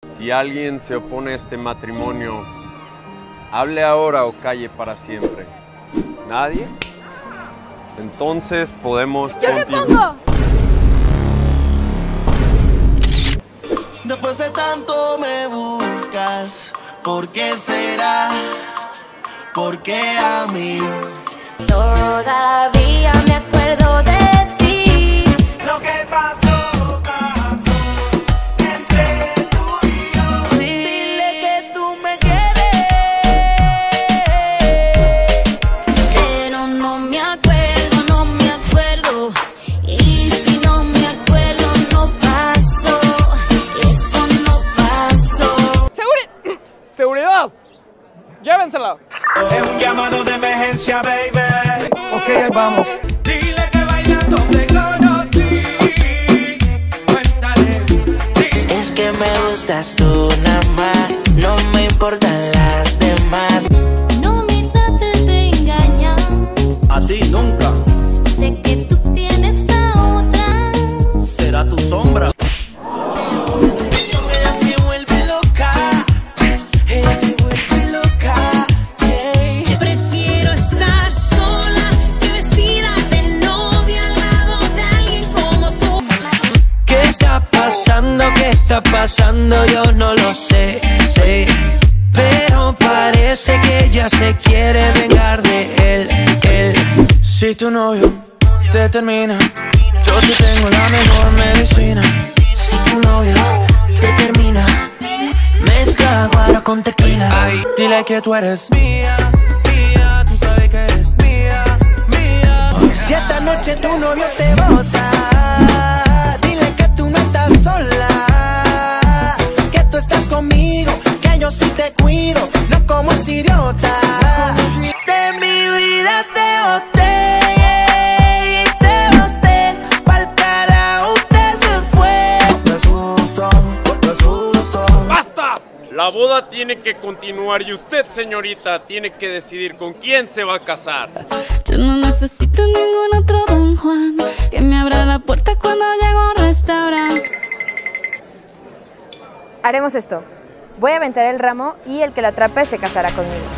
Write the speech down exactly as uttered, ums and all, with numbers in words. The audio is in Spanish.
Si alguien se opone a este matrimonio, hable ahora o calle para siempre. ¿Nadie? Entonces podemos ¡Yo le continuar. pongo! Después de tanto me buscas, ¿por qué será? ¿Por qué a mí? Todavía me acuerdo de ti. Lo que pasó, pasó entre tú y yo. Sí. Dile que tú me quieres, pero no me acuerdo, no me acuerdo. Y si no me acuerdo, no pasó. Eso no pasó. ¡Seguri- ¡Seguridad! ¡Llévensela! Es un llamado de emergencia, baby. Ok, ahí vamos. Dile que bailando te conocí. Cuéntale. Es que me gustas tú nada más, no me importan las demás. No me trates de engañar. A ti nunca Sé que tú tienes a otra. será tu sombra. Ella se vuelve loca, ella se vuelve loca, yeah. Prefiero estar sola que vestida de novia al lado de alguien como tú. ¿Qué está pasando? ¿Qué está pasando? Yo no lo sé, sé. Pero parece que ella se quiere vengar de él, él. Si tu novio te termina, yo te tengo la mejor medicina. Si tu novio te termina, mezcla guaro con tequila. Ay, dile que tú eres mía, mía, tú sabes que eres mía, mía. Si esta noche tu novio te bota, dile que tú no estás sola, que tú estás conmigo, que yo sí te cuido, no como ese idiota. De mi vida te boté, y te boté, pa'l carajo usted se fue. Me asusta, me asusta. ¡Basta! La boda tiene que continuar y usted, señorita, tiene que decidir con quién se va a casar. Yo no necesito ningún otro Don Juan que me abra la puerta cuando llego a un restaurante. Haremos esto. Voy a aventar el ramo y el que lo atrape se casará conmigo.